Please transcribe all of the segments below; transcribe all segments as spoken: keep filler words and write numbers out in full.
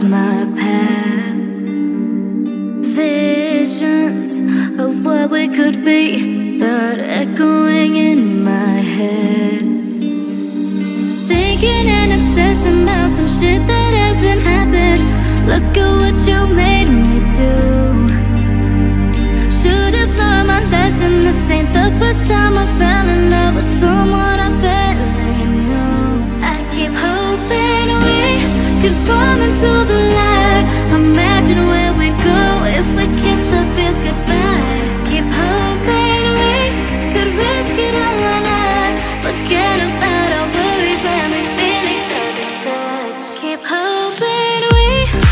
cross my path. Visions of what we could be start echoing in my head. Thinking and obsessing about some shit that hasn't happened. Look at what you made me do. Should've learned my lesson. This ain't the first time I fell in love with someone I barely knew. I keep hoping we could fall into the light. Imagine where we go if we kiss the fears goodbye. Keep hoping we could risk it all on us. Forget about our worries when we feel each other's touch. Keep hoping we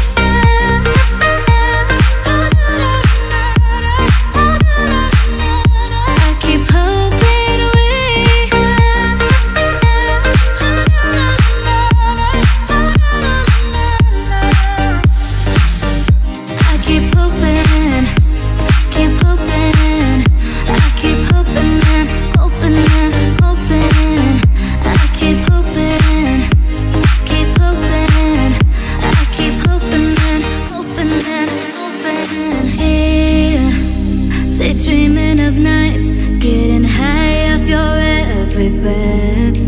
dreaming of nights, getting high off your every breath.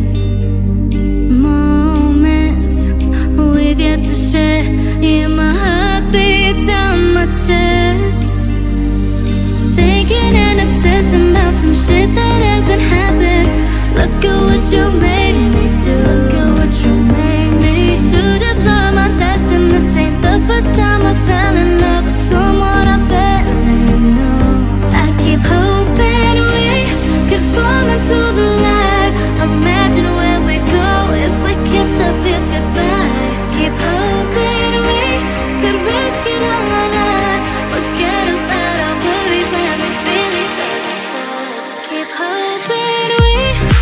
Moments we've yet to share. Yeah, my heart beats down my chest. Thinking and obsessing about some shit that hasn't happened. Look at what you made me do. Look at what you made me. Should've learned my lesson. This ain't the first time I fell in love with someone I barely knew. Keep hoping we could fall into the light. Imagine where we go if we kiss the fears goodbye. Keep hoping we could risk it all on us. Forget about our worries when we feel each other's touch. Keep hoping we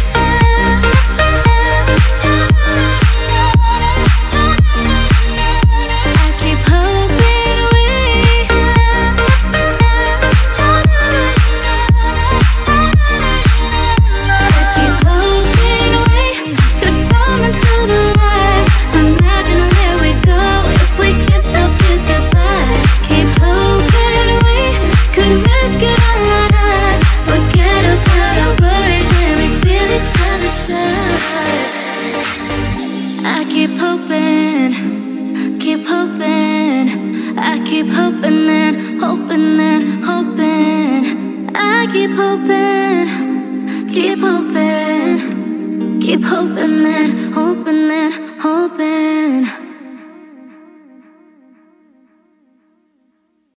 I keep hoping we I keep hoping, keep hoping. I keep hoping and hoping and hoping. I keep hoping, keep hoping, keep hoping and hoping and